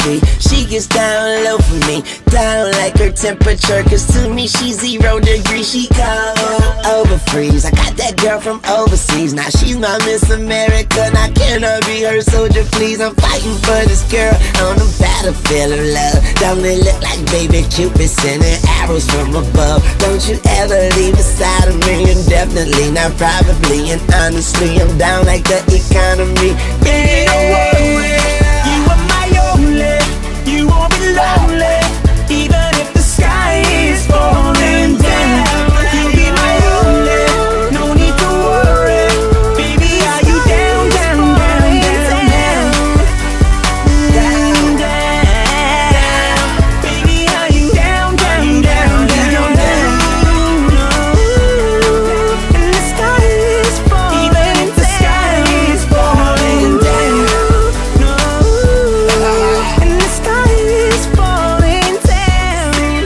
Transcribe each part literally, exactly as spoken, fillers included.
see. She gets down low for me, down like her temperature, cause to me she's zero degrees. She cold, over freeze. I got that girl from overseas, now she's my Miss America. Now can I be her soldier, please? I'm fighting for this girl on the battlefield of love. Don't it look like baby Cupid sending arrows from above? Don't you ever leave beside of me, and definitely not probably, and honestly I'm down like the economy. Yeah, don't worry, you are my only, you won't be lonely, even if the sky is falling down. You'll be my only, no need to worry, baby, are you down, down, down, down, down, down, down, baby, are you down, down, down, down, down, and the sky is falling, even if the sky is falling down, and the sky is falling down.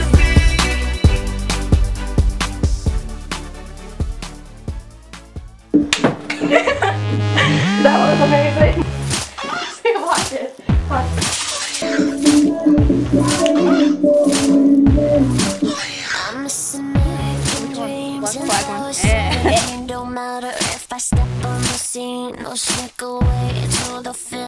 That was amazing. Watch it. Watch I'm missing American dreams and those. No matter if I step on the scene or sneak away to the film.